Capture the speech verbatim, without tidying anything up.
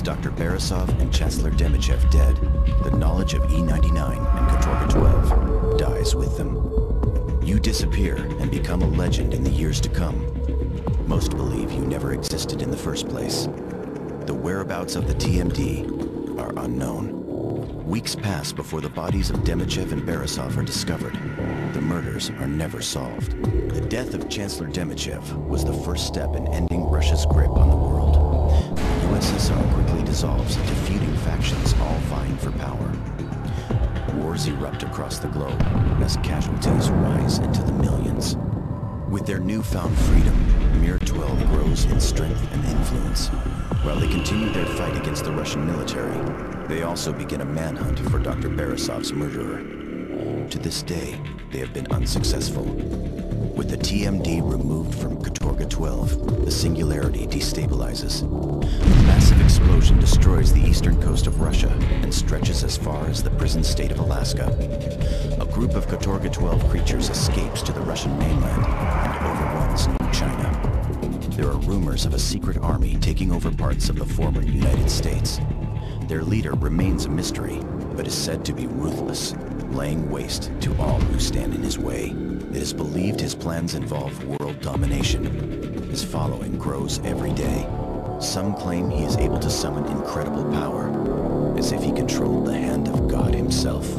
Doctor Beresov and Chancellor Demichev dead, the knowledge of E ninety-nine and Katorga twelve dies with them. You disappear and become a legend in the years to come. Most believe you never existed in the first place. The whereabouts of the T M D are unknown. Weeks pass before the bodies of Demichev and Beresov are discovered. The murders are never solved. The death of Chancellor Demichev was the first step in ending Russia's grip on the world. The U S S R quickly dissolves into feuding factions all vying for power. Wars erupt across the globe as casualties rise into the millions. With their newfound freedom, Mir twelve grows in strength and influence. While they continue their fight against the Russian military, they also begin a manhunt for Doctor Beresov's murderer. To this day, they have been unsuccessful. With the T M D removed from Katorga twelve, the singularity destabilizes. A massive explosion destroys the eastern coast of Russia and stretches as far as the prison state of Alaska. A group of Katorga twelve creatures escapes to the Russian mainland and overruns New China. There are rumors of a secret army taking over parts of the former United States. Their leader remains a mystery, but is said to be ruthless, laying waste to all who stand in his way. It is believed his plans involve world domination. His following grows every day. Some claim he is able to summon incredible power, as if he controlled the hand of God himself.